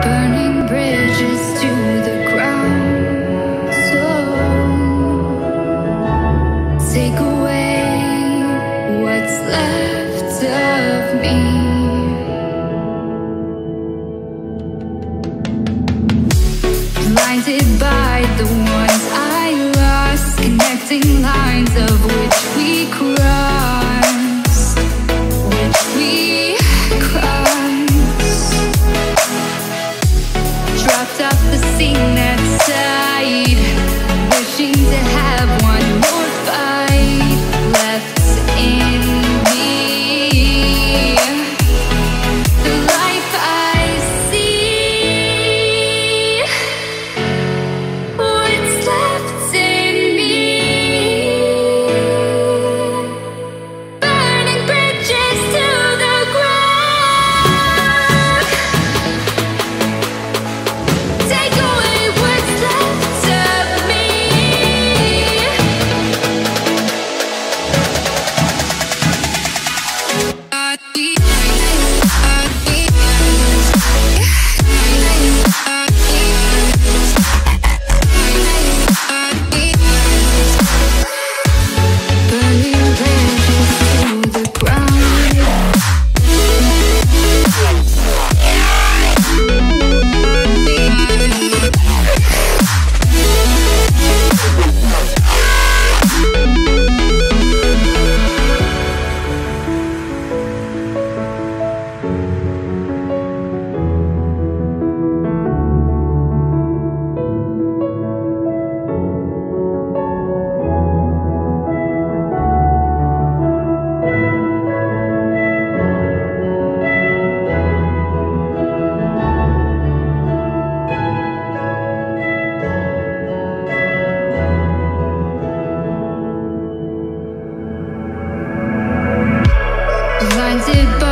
burning bridges to the ground. So take away what's left of me. Blinded by the ones I lost, connecting lines of which we crossed, which we crossed. Dropped off the scene that side, wishing to have one more fight left in me. The life I see, what's left in me. Burning bridges to the ground. Take away what's left of me. Burning bridges to the ground. Blinded by